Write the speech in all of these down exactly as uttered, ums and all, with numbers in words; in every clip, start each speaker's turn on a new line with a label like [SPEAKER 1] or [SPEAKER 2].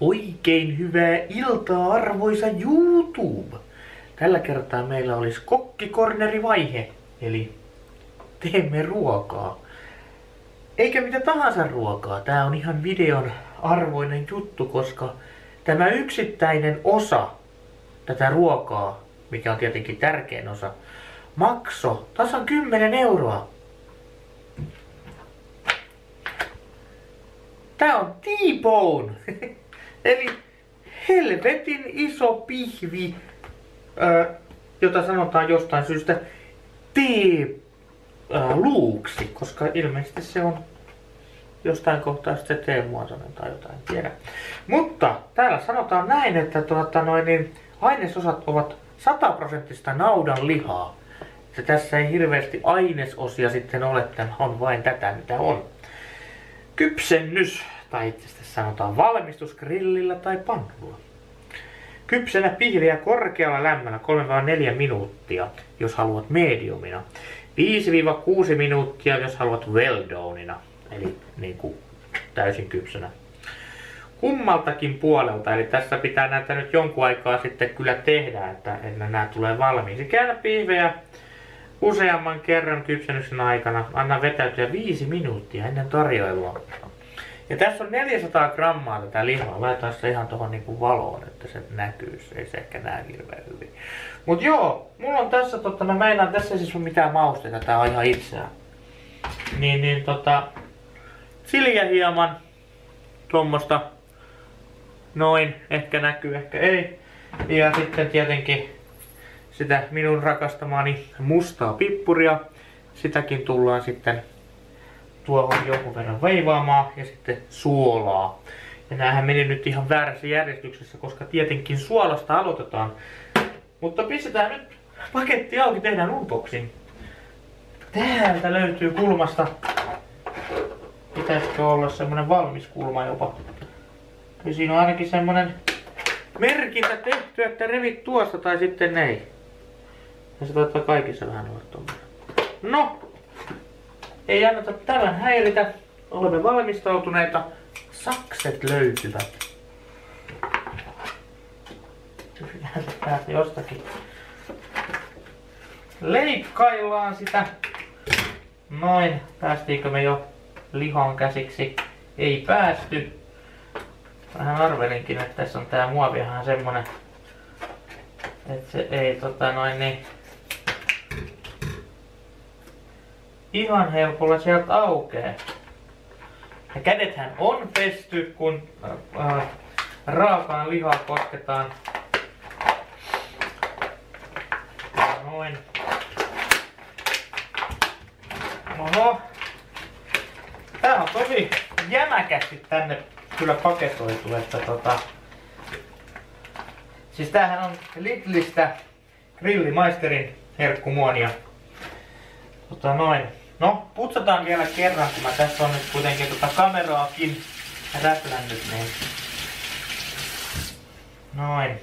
[SPEAKER 1] Oikein hyvää iltaa, arvoisa YouTube! Tällä kertaa meillä olisi kokkikornerivaihe, eli teemme ruokaa. Eikä mitä tahansa ruokaa, tää on ihan videon arvoinen juttu, koska tämä yksittäinen osa tätä ruokaa, mikä on tietenkin tärkein osa, makso tasan kymmenen euroa. Tää on T-bone! Eli helvetin iso pihvi, ää, jota sanotaan jostain syystä T-luuksi, koska ilmeisesti se on jostain kohtaa se T-muotoinen tai jotain, en tiedä. Mutta täällä sanotaan näin, että tuota, noin, niin ainesosat ovat sataprosenttista naudan lihaa. Ja tässä ei hirveästi ainesosia sitten ole, tämä on vain tätä mitä on. Kypsennys, tai itse asiassa sanotaan valmistus grillillä tai pannulla. Kypsennä pihviä korkealla lämmöllä kolme neljä minuuttia, jos haluat mediumina. viisi kuusi minuuttia, jos haluat well doneina, eli niin kuin täysin kypsänä. Kummaltakin puolelta, eli tässä pitää näitä nyt jonkun aikaa sitten kyllä tehdä, että ennen nämä tulee valmiiksi. Käännä pihvejä useamman kerran kypsennyksen aikana. Anna vetäytyä viisi minuuttia ennen tarjoilua. Ja tässä on neljäsataa grammaa tätä lihaa. Laitetaan se ihan tuohon niinku valoon, että se näkyy. Ei se ehkä näe hirveän hyvin. Mut joo, mulla on tässä, tota, mä meinaan, tässä ei siis ole mitään mausteita, tää on ihan itseään. Niin, niin tota, siliä hieman, tuommoista, noin, ehkä näkyy, ehkä ei. Ja sitten tietenkin sitä minun rakastamaani mustaa pippuria. Sitäkin tullaan sitten tuohon jonkun verran veivaamaan ja sitten suolaa. Ja näähän meni nyt ihan väärässä järjestyksessä, koska tietenkin suolasta aloitetaan. Mutta pistetään nyt paketti auki, tehdään unboxing. Täältä löytyy kulmasta. Pitäisikö olla semmonen valmis kulma jopa. Ja siinä on ainakin semmonen merkintä tehty, että revit tuosta tai sitten ei. Ja se taitaa kaikissa vähän olla tommoinen. No! Ei anneta tämän häiritä. Olemme valmistautuneita. Sakset löytyvät. Täältä jostakin. Leikkaillaan sitä. Noin. Päästiinkö me jo lihaan käsiksi? Ei päästy. Vähän arvelinkin, että tässä on tää muoviahan semmonen, että se ei tota noin niin ihan helpolla sieltä aukee. Ja kädethän on pesty, kun äh, raakaan lihaa kosketaan. Noin. Oho. Tää on tosi jämäkästi tänne kyllä paketoitu, että tota... Siis tämähän on Lidlistä Grillimeisterin herkkumuonia. Tota noin. No, putsataan vielä kerran, kun mä tässä on nyt kuitenkin tota kameraakin räplännyt, niin... Noin.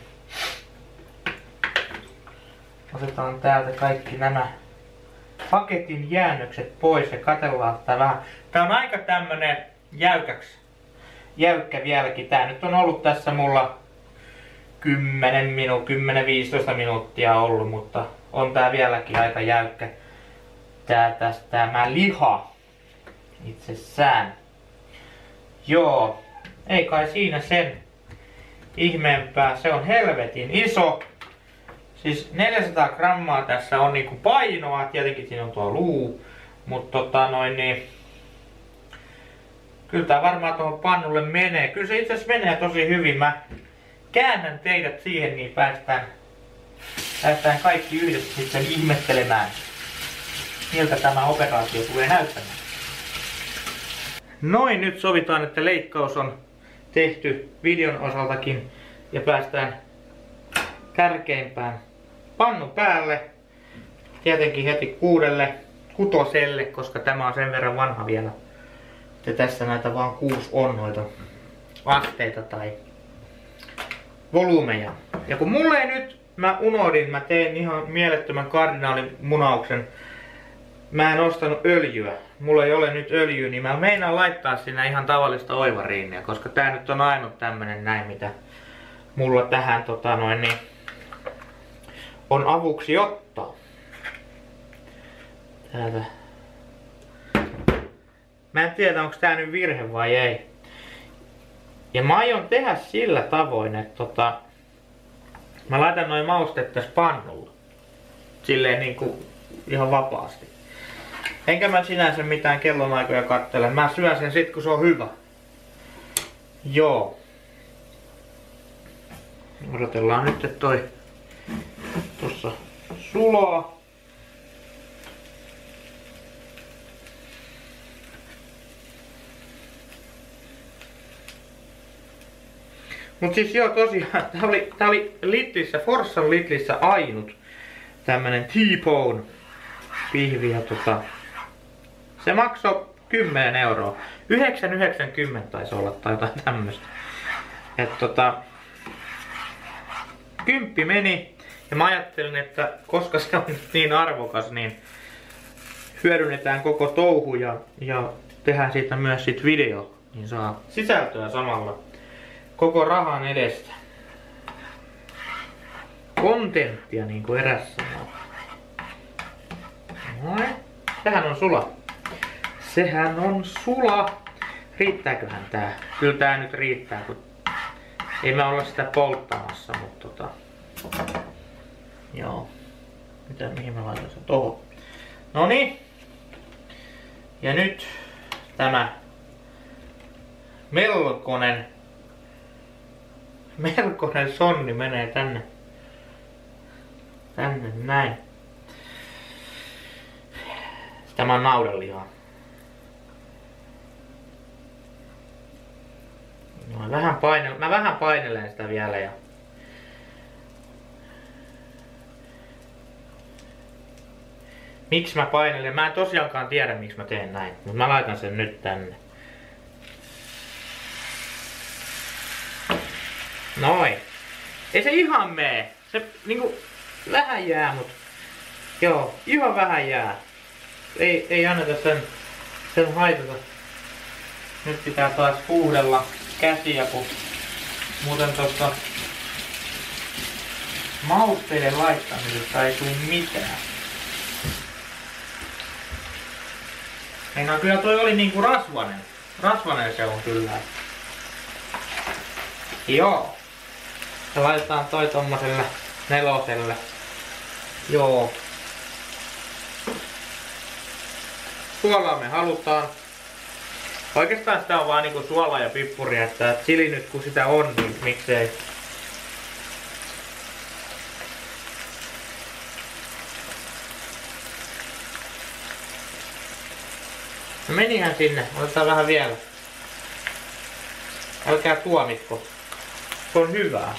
[SPEAKER 1] Otetaan täältä kaikki nämä paketin jäännökset pois ja katsellaan tätä vähän. Tää on aika tämmönen jäykäks, jäykkä vieläkin. Tää nyt on ollut tässä mulla kymmenen minu, kymmenen viisitoista minuuttia ollut, mutta on tää vieläkin aika jäykkä. Tää tästä tämä liha itsessään. Joo, ei kai siinä sen ihmeempää. Se on helvetin iso. Siis neljäsataa grammaa tässä on niinku painoa. Tietenkin siinä on tuo luu. Mutta tota noin niin. Kyllä tää varmaan tuohon pannulle menee. Kyllä se itse asiassa menee tosi hyvin. Mä käännän teidät siihen, niin päästään, päästään kaikki yhdessä sitten ihmettelemään, miltä tämä operaatio tulee näyttämään. Noin, nyt sovitaan, että leikkaus on tehty videon osaltakin ja päästään tärkeimpään pannu päälle. Tietenkin heti kuudelle kutoselle, koska tämä on sen verran vanha vielä. Ja tässä näitä vaan kuusi on noita asteita tai volyymeja. Ja kun mulle ei nyt, mä unohdin, mä tein ihan mielettömän kardinaalimunauksen. mä en ostanut öljyä. Mulla ei ole nyt öljyä, niin mä meinaan laittaa sinne ihan tavallista oivariinia, koska tää nyt on ainut tämmönen näin, mitä mulla tähän tota noin niin on avuksi ottaa. Täältä. Mä en tiedä, onko tää nyt virhe vai ei. Ja mä aion tehdä sillä tavoin, että tota, mä laitan noin mausteet tässä pannulla. Silleen niinku ihan vapaasti. Enkä mä sinänsä mitään kellonaikoja kattele. Mä syön sen sit kun se on hyvä. Joo. Odotellaan nyt, että toi tossa sulaa. Mut siis joo tosiaan, tää oli, tää oli Lidlissä, Forssan Lidlissä ainut tämmönen T-bone pihvi ja tota, se maksoi kymmenen euroa. yhdeksän yhdeksänkymmentä taisi olla tai jotain tämmöstä. Et tota, kymppi meni ja mä ajattelin, että koska se on niin arvokas, niin hyödynnetään koko touhu ja, ja tehdään siitä myös sit video, niin saa sisältöä samalla koko rahan edestä. Kontenttia niin kuin eräs sanoo. Noin. Sehän on sula. Sehän on sula. Riittääköhän tää? Kyllä tää nyt riittää, kun ei me olla sitä polttamassa, mutta tota. Joo. Mitä, mihin mä laitan sen? Tohon. Noniin. Ja nyt tämä melkoinen melkoinen sonni menee tänne. Tänne näin. Tämä on naudanlihaa. No, vähän painel, mä vähän painelen sitä vielä ja miksi mä painelen? Mä en tosiaankaan tiedä miksi mä teen näin, mutta mä laitan sen nyt tänne. Noin. Ei se ihan mee. Se niinku vähän jää, mut joo, ihan vähän jää. Ei, ei anneta sen, sen haitata. Nyt pitää taas huuhdella käsiä, kun muuten tosta mausteiden laittamisesta ei tuu mitään. Meinaan kyllä toi oli niinku rasvanen. Rasvanen se on kyllä. Joo. Ja laitetaan toi tommoselle neloselle. Joo. Suolaa me halutaan. Oikeastaan sitä on vaan niinku suolaa ja pippuria, että chili nyt kun sitä on, niin miksei. No menihän sinne, otetaan vähän vielä. Älkää tuomitko. Se on hyvää.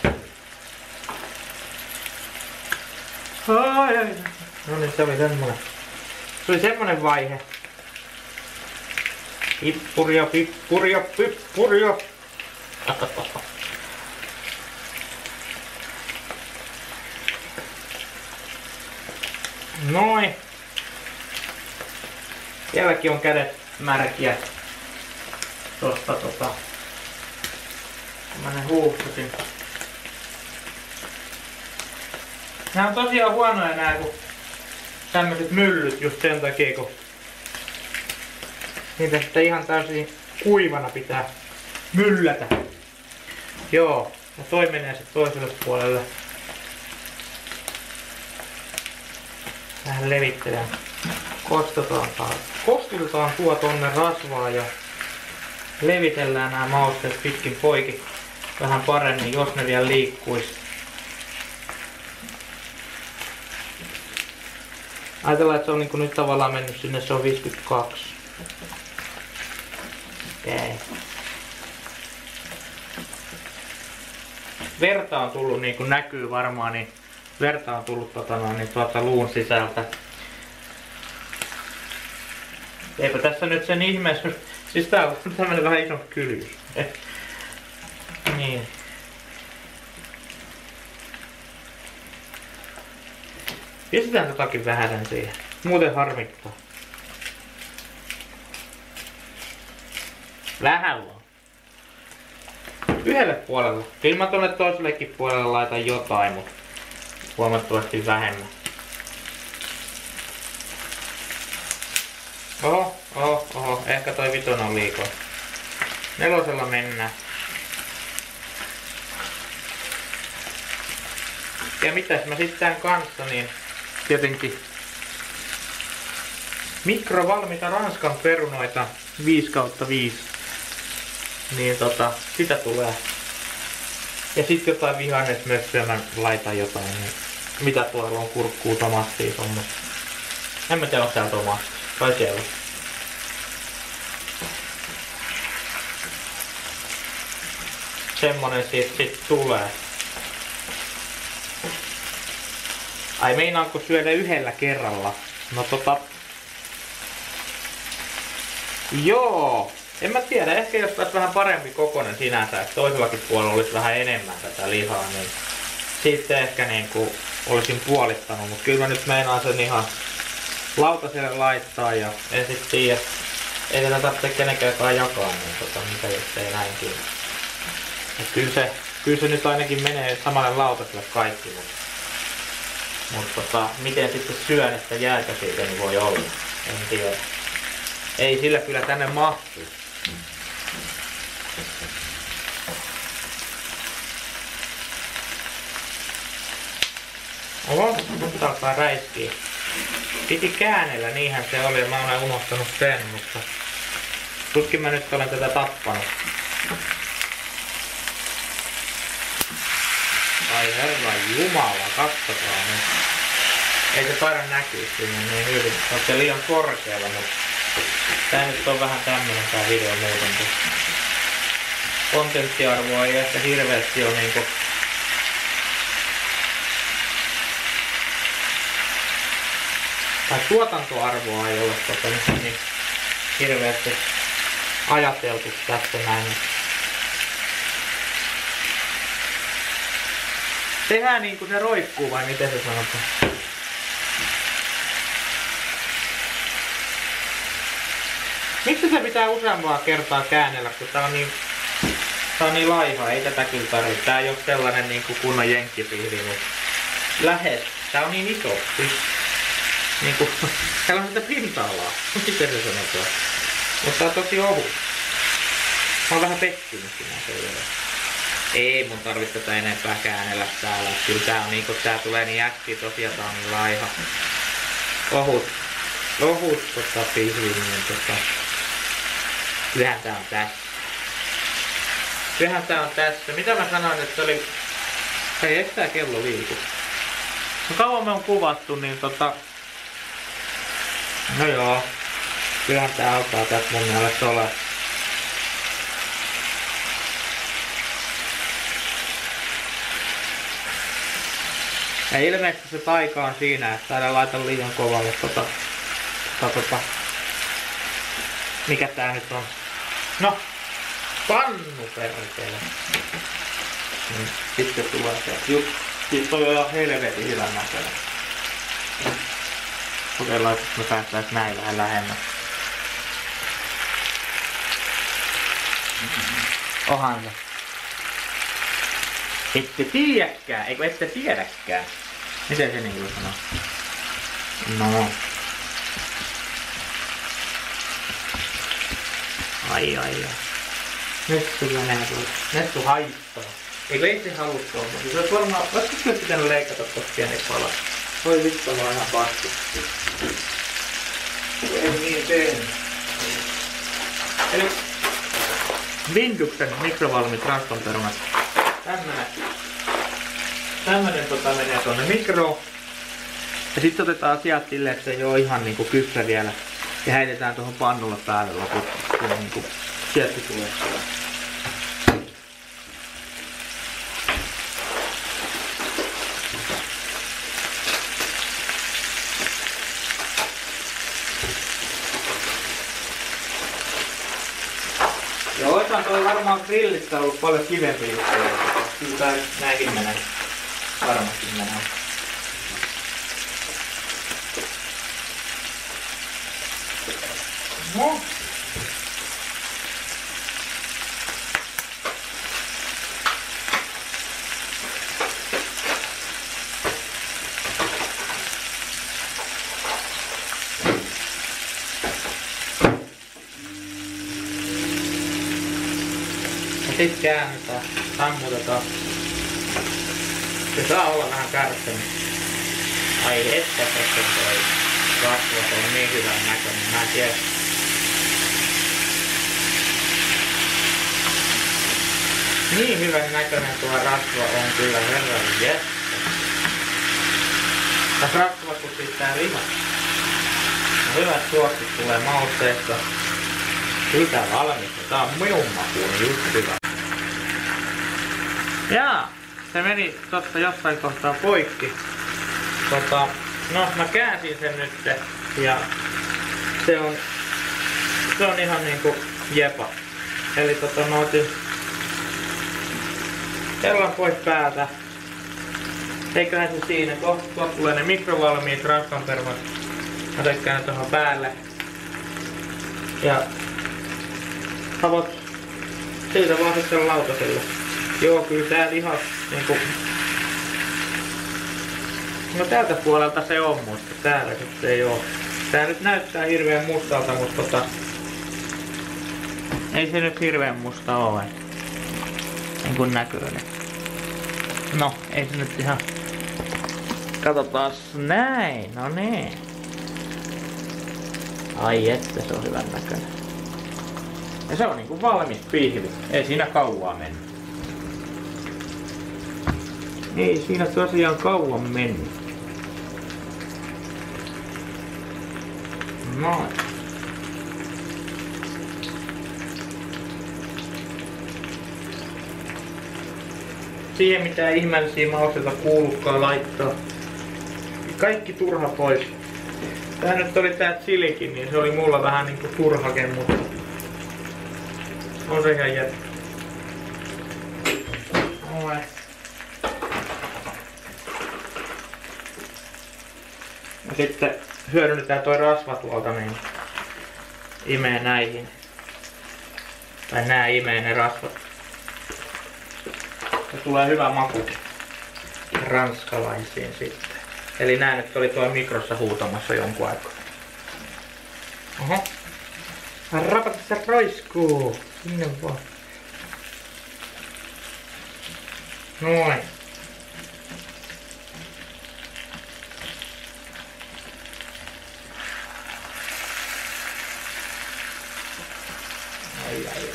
[SPEAKER 1] Ai, ai. No niin, se oli semmonen. Se oli semmonen vaihe. Pippuria, pippuria, pippuria. Noin. Sielläkin on kädet märkiä. Tosta tota. Mä ne huuhtasin. Nää on tosiaan huonoja nää, kun tämmöset myllyt just sen takia, kun niitä sitten ihan täysin kuivana pitää myllätä. Joo, ja toi menee sitten toiselle puolelle. Vähän levittelään. Kostetaan, kostutetaan tuo tonne rasvaa ja levitellään nämä mausteet pitkin poikin vähän paremmin, jos ne vielä liikkuis. Ajatellaan, että se on niin nyt tavallaan mennyt sinne, se on viisikymmentäkaksi. Okei. Verta on tullut, niin kuin näkyy varmaan, niin verta on tullut tota, no, niin, tuolta luun sisältä. Eipä tässä nyt sen ihmeessä. Siis tää on tämmönen vähän iso kyljys. Niin. Pistetään totakin vähän siihen. Muuten harmittaa. Vähän vaan. Yhdelle puolelle. Kyllä mä tuonne toisellekin puolelle laitan jotain, mutta huomattavasti vähemmän. Oho, oho, oho. Ehkä toi vitonen on liikaa. Nelosella mennään. Ja mitäs mä sitten tän kanssa, niin tietenkin mikrovalmiita Ranskan perunoita viisi kautta viisi. Niin tota, sitä tulee. Ja sitten jotain vihannesmössöä mä laitan jotain. Niin mitä tuolla on, kurkkuu, tomattia, tommoista. En mä tiedä, onko täällä tomaattia. Tai siellä. Semmonen siitä sit tulee. Ai meinaanko syödä yhdellä kerralla? No tota... Joo. En mä tiedä, ehkä jos taas vähän parempi kokonen sinänsä, että toisellakin puolella olisi vähän enemmän tätä lihaa, niin sitten ehkä niinku olisin puolittanut, mutta kyllä mä nyt meinaan sen ihan lautaselle laittaa ja en sit tiedä, ei tätä tarvitse kenenkään jakaa, niin tota, mitä jos ei näinkin. Et kyllä se, kyllä se nyt ainakin menee samalle lautaselle kaikki, mutta mut tota, miten sitten syön, että jääkö siitä, niin voi olla, en tiedä. Ei sillä kyllä tänne mahtuu. Oho, nyt alkaa räiskiä. Piti käännellä, niinhän se oli, mä olen unohtanut sen, mutta tuskin mä nyt olen tätä tappanut. Ai herra jumala, katsokaa nyt. Ei se taida näkyä sinne niin hyvin, se on se liian korkealla, mutta tää nyt on vähän tämmönen tää video muutenkin. Kontenttiarvoa ei ehkä hirveesti oo niinku... Tai tuotantoarvoa ei ole tota niin hirveesti ajateltu tässä näin. Tehdään niinku ne roikkuu vai miten se sanotaan? Miksi se pitää useampaa kertaa käännellä, kun tää on niin, tää on niin laiha, ei tätä kyllä tarvitse. Tää ei oo sellainen niinku kunnon jenkkipihvi, mutta lähes. Tää on niin iso, siis niinku, täällä on sitä pinta-alaa, miten se sanotaan. Mutta tää on tosi ohut. Mä oon vähän pettynyt sinä. Ei mun tarvitse tätä enempää käännellä täällä. Kyllä tää on niinku, tää tulee niin äkkiä, tosiaan tää on niin laiha. Ohut. Ohut tota pihvi, niin tota... Kyllähän tää on tässä. Kyllähän tää on tässä. Mitä mä sanoin, että se oli... Hei, eikö tää kello liiku? No kauan me on kuvattu, niin tota... No joo. Kyllähän tää alkaa tässä mun mielestä olla. Ja ilmeisesti se taika on siinä, että älä laita liian kovalle tota... tota, tota mikä tää nyt on? No! Pannu perkele! Niin, sitten tulee se. Just, siitä on jo helvetin hyvän näköinen. Kokeillaan, että me päästään näin vähän lähemmä. Ohan se. Ette tiedäkään, eikö ette tiedäkään? Miten se niin sanoo? No. Ai ai ai. Nyt sulla menee tuolla. Nettu haittaa. Eikö itse halua tuolla? Se olisi varmaan, olisiko kyllä pitänyt leikata tuosta pieneksi palas? Voi vittu, mä oon ihan paski. Ei niin tehnyt. Eli Winduksen mikrovalmiit Ranskan perunat. Tämmönen. Tämmönen tota menee tuonne mikroon. Ja sitten otetaan sieltä silleen, että se ei oo ihan niinku kypsä vielä. Ja heitetään tuohon pannulle päälle loput. Kun niinku sieltä tulee siellä. Ja oisaan toi varmaan grillissä ollut paljon kivempi juttu. Kyllä tää näinkin menee. Varmasti menee. No. Sitten käännetään, sammutetaan. Se saa olla vähän kärsinyt. Ai että tässä toi rasva on niin hyvän näköinen, mä en tiedä. Niin hyvän näköinen tuo rasva on kyllä herran jättä. Tässä rasva kun siis tää liha. No hyvät suosit tulee mausteesta. Sitä valmista. Tää on minun makuun just hyvä. Jaa, se meni tosta jossain kohtaa poikki. Tota, no mä käänsin sen nyt ja se on, se on ihan niinku jepa. Eli tota mä otin hellan pois päältä. Eiköhän se siinä, kohta tulee ne mikrovalmiit rasvanpermat. Mä tykkään ne tohon päälle. Ja havot siitä vaan sitten lautaselle. Joo, kyllä tää lihas niinku... No tältä puolelta se on, mutta täällä sitten ei oo. Tää nyt näyttää hirveen mustalta, mutta tota... Ei se nyt hirveen musta oo, et... Niin kuin näköinen. No, ei se nyt ihan... Katsotaas näin, no niin. Ai että se on hyvän näköinen. Ja se on niinku valmis pihvi. Ei siinä kauaa mennyt. Ei siinä tosiaan kauan mennyt. Noin. Siihen mitään ihmeellisiä mausteita kuulukaan laittaa. Kaikki turha pois. Tää nyt oli tää chilikin, niin se oli mulla vähän niinku turhake, mutta on se ihan jättä. Noin. Ja sitten hyödynnetään toi rasva tuolta, niin imee näihin. Tai nää imee ne rasvat. Ja tulee hyvä maku ranskalaisiin sitten. Eli nää nyt oli tuo mikrossa huutamassa jonkun aikaa. Oho. Rapata se roiskuu. Sinne vaan. Noin. Ai ai ai.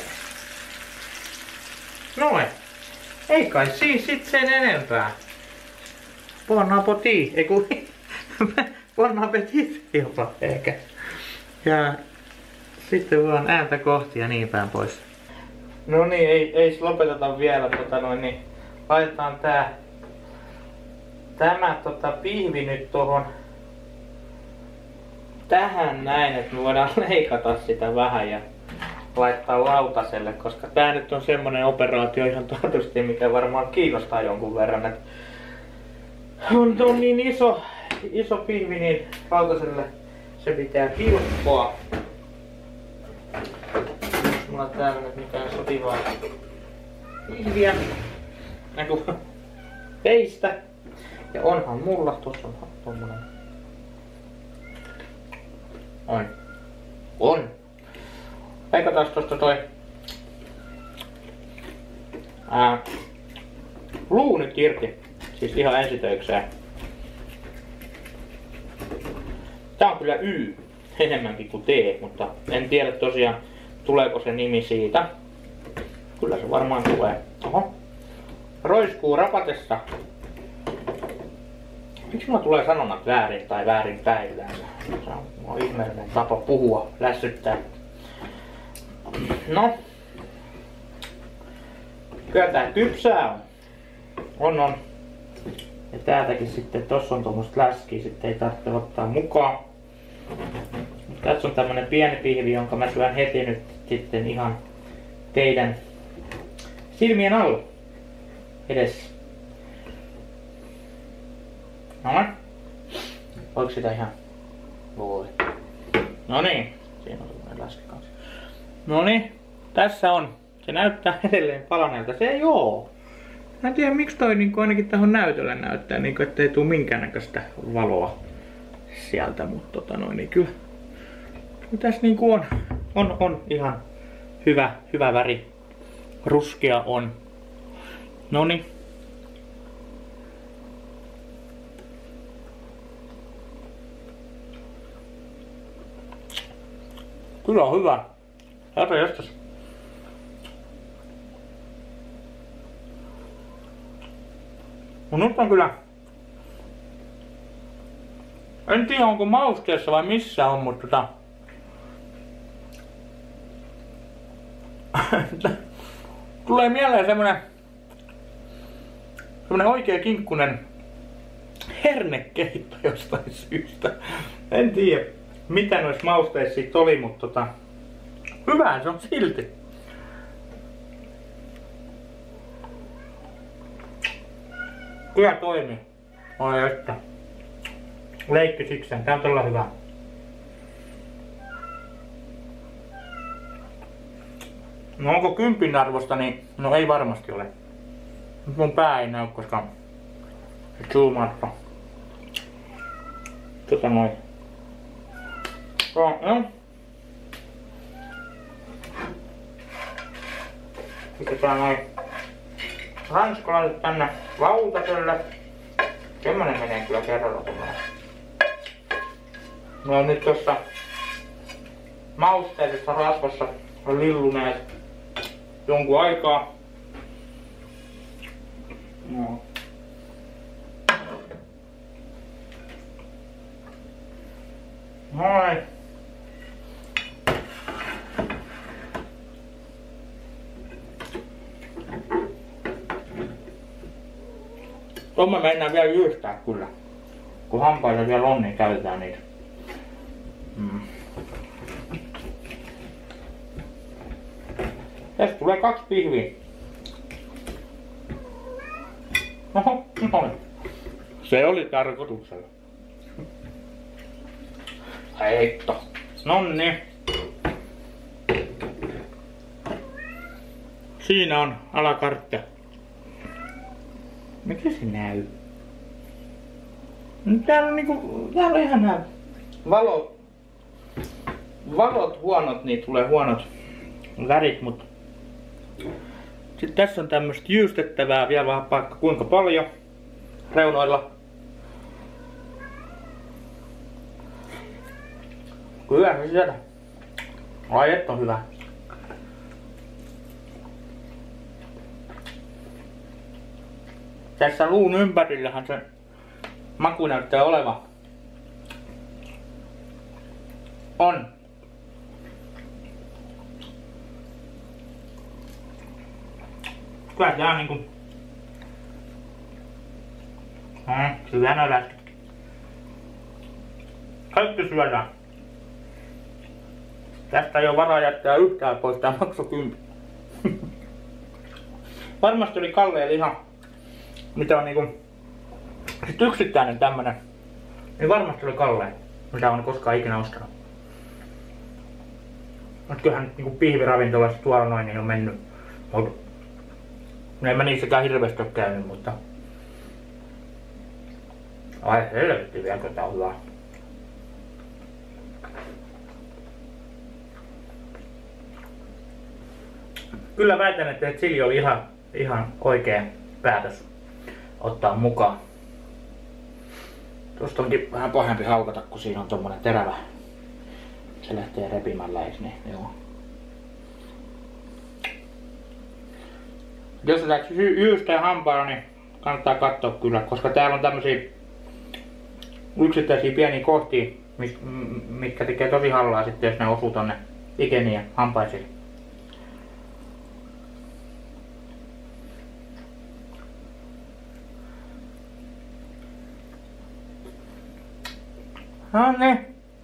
[SPEAKER 1] Noin. Ei kai siis sit sen enempää. Bon appetit, ei kun bon appetit jopa ehkä. Ja sitten vaan ääntä kohti ja niin päin pois. No niin, ei, ei lopeteta vielä tota noin, niin laitetaan tää tämä tota pihvi nyt tohon tähän näin, että me voidaan leikata sitä vähän ja laittaa lautaselle, koska tää nyt on semmonen operaatio ihan toivottavasti, mikä varmaan kiinnostaa jonkun verran, että on, on niin iso, iso pihvi, niin lautaselle se pitää pilkkoa. Mulla on täällä nyt mitään sopivaa pihviä, näku peistä. Ja onhan mulla, tuossa on tommonen. On. On. Leikataan tosta toi ää, luu nyt irti. Siis ihan ensitöikseen. Tää on kyllä Y enemmänkin kuin T, mutta en tiedä tosiaan tuleeko se nimi siitä. Kyllä se varmaan tulee. Oho. Roiskuu rapatessa. Miksi mulla tulee sanonnat väärin tai väärin päin yleensä? Se on, on ihmeellinen tapa puhua, lässyttää. No. Kyllä tää kypsää on. On on. Ja täältäkin sitten, tossa on tommoset läskiä, sitten ei tarvitse ottaa mukaan. Tässä on tämmönen pieni pihvi, jonka mä syön heti nyt sitten ihan teidän silmien alla edessä. Noin. Voiko sitä ihan? Voi. Noniin. Siinä on semmonen läski kanssa. Noniin. Tässä on. Se näyttää edelleen palaneelta. Se ei oo. Mä en tiedä miksi toi niin ainakin tähän näytölle näyttää, niin kuin, ettei tuu minkäännäköistä valoa sieltä, mutta tota noin, niin kyllä, kyllä tässä niin on, on, on ihan hyvä, hyvä väri. ruskea on. Noniin. Kyllä on hyvä. Herra jästäs. No nyt on kyllä... En tiedä onko mausteessa vai missä on, mutta tota... Tulee mieleen semmonen... Semmonen oikea kinkkunen hernekeitto jostain syystä. En tiedä mitä noissa mausteissa siitä oli, mutta tota... Hyvää se on silti. Kyllä toimii. Oi että. Leikki sikseen. Tää on todella hyvä. No onko kympin arvosta, niin no ei varmasti ole. Nyt mun pää ei näy, koska se zoomaattaa. Tota noin. No, no. Pistetään noin ranskalaiset tänne lautaselle. Semmonen menee kyllä kerralla tuolla. Ne on nyt tossa mausteisessa rasvassa lilluneet jonkun aikaa. No. Noin. Tuomme mennään vielä jyystää kyllä. Kun hampaita vielä on, niin käytetään niitä. Mm. Tästä tulee kaksi pihviä. Oho, noin. Se oli tarkoituksella. Heitto. Nonni. Siinä on alakartte. Mikä se näy? Täällä on niinku, täällä on ihan nää valot, valot huonot, niin tulee huonot värit, mutta sitten tässä on tämmöstä jyystettävää vielä vähän vaikka kuinka paljon reunoilla. Kyllä se sieltä. Ai et on hyvä. Tässä luun ympärillähän se maku näyttää olevan. On. Kyllä tää on niinku... Hmm, syvänä läski. Kaikki syödään. Tästä ei oo varaa jättää yhtään pois, tää maksoi kymppi. Varmasti oli kalleen liha. Mitä on niinku... Sit yksittäinen tämmönen. Niin varmasti oli kalleen. Mitä on koskaan ikinä ostanut. Mut kyllähän nyt niinku pihviravintolassa tuolla noin niin on mennyt. Mut... En mä niissäkään hirveesti oo käynyt, mutta... Ai helvetti vieläkö tää on hyvä. Kyllä väitän, että chili oli ihan, ihan oikea päätös ottaa mukaan. Tuosta onkin vähän pahempi haukata, kun siinä on tommonen terävä. Se lähtee repimällä, eikö niin? Joo. Jos tätä jyystää hampailla, niin kannattaa katsoa kyllä, koska täällä on tämmösiä yksittäisiä pieniä kohtia, mitkä tekee tosi hallaa sitten, jos ne osuu tonne ikeniin ja hampaisiin. No niin.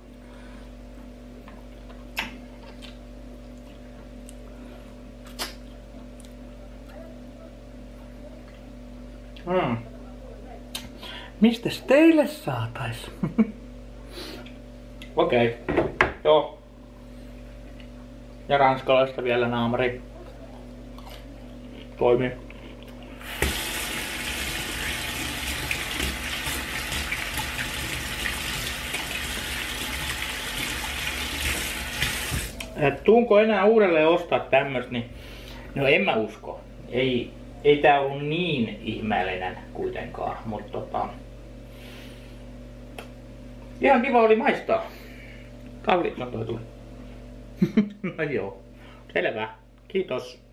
[SPEAKER 1] Hmm. Mistäs teille saatais? Okei. Okay. Joo. Ja ranskalaista vielä naamari. Toimii. Et tuunko enää uudelleen ostaa tämmöstä, niin
[SPEAKER 2] No en mä usko. Ei, ei tää ollut niin ihmeellinen kuitenkaan, mutta tota... Ihan kiva oli maistaa. Kahvit on toi tuli. No joo. Selvä. Kiitos.